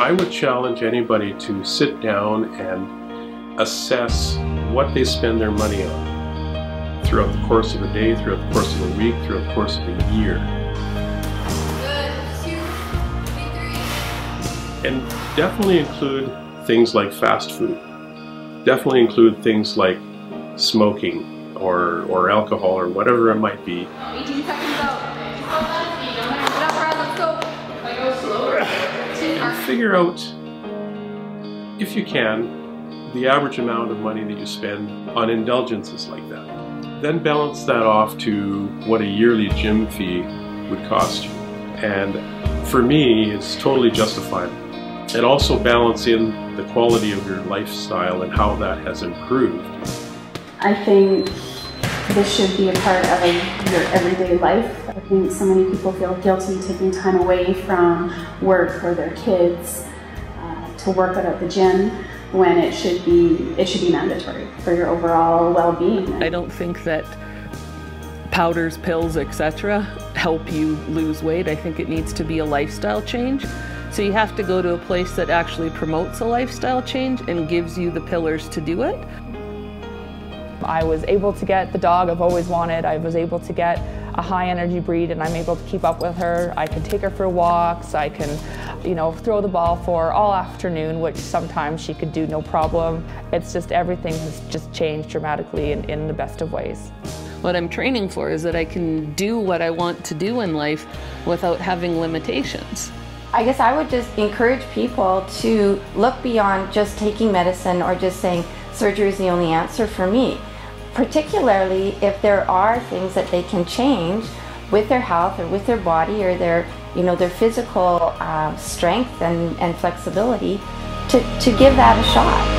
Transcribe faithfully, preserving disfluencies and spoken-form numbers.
I would challenge anybody to sit down and assess what they spend their money on throughout the course of a day, throughout the course of a week, throughout the course of a year. Good. Two, three. And definitely include things like fast food. Definitely include things like smoking or, or alcohol or whatever it might be. eighteen seconds out. Get up, Brad, let's go. If I go slower. And figure out, if you can, the average amount of money that you spend on indulgences like that. Then balance that off to what a yearly gym fee would cost you. And for me, it's totally justifiable. And also balance in the quality of your lifestyle and how that has improved. I think this should be a part of a, your everyday life. I think so many people feel guilty taking time away from work or their kids uh, to work out at the gym, when it should be it should be mandatory for your overall well-being. I don't think that powders, pills, et cetera help you lose weight. I think it needs to be a lifestyle change. So you have to go to a place that actually promotes a lifestyle change and gives you the pillars to do it. I was able to get the dog I've always wanted. I was able to get a high energy breed, and I'm able to keep up with her. I can take her for walks. I can, you know, throw the ball for her all afternoon, which sometimes she could do no problem. It's just everything has just changed dramatically in, in the best of ways. What I'm training for is that I can do what I want to do in life without having limitations. I guess I would just encourage people to look beyond just taking medicine or just saying surgery is the only answer for me. Particularly if there are things that they can change with their health or with their body or their, you know, their physical uh, strength and, and flexibility, to, to give that a shot.